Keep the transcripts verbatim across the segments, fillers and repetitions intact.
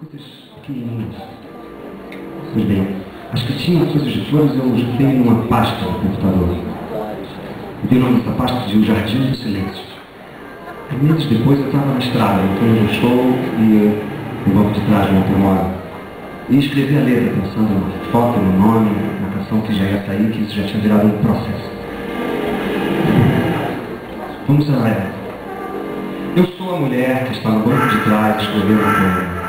coisas pequenininhas. Pois bem, as que tinham coisas de flores eu juntei numa pasta no computador. E dei o nome dessa pasta de O Jardim do Silêncio. E meses depois eu estava na estrada, no um show e no banco de trás de um automóvel. E escrevi a letra, pensando na foto, no nome, na canção que já ia sair, que isso já tinha virado um processo. Vamos a ela. Eu sou a mulher que está no banco de trás escrevendo o poema.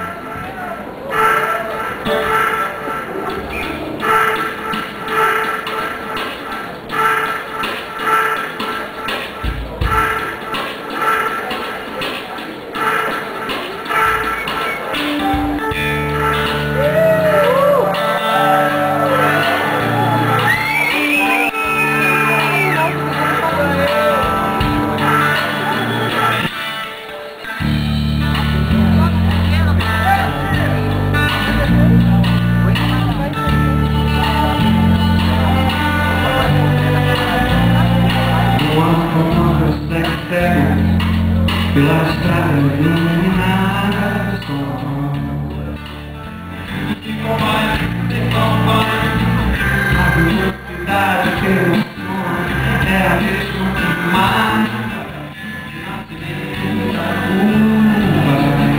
Pela estrada iluminada do sol. A velocidade que emociona é a mesma que mata. Nascimento da curva,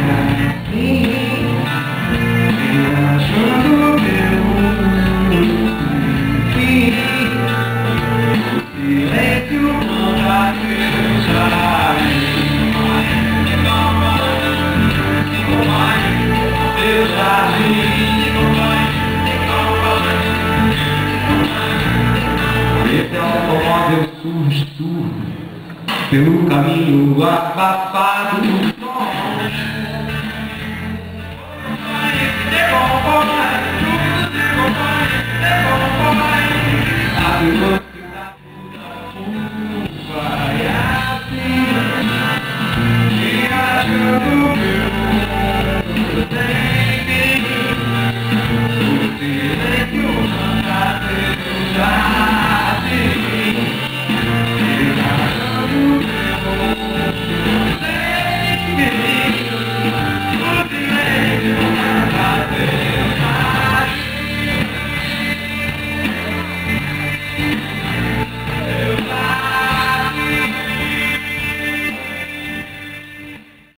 viajando pelo fim. O silêncio manda cruzar. Esse automóvel surge surdo pelo caminho abafado.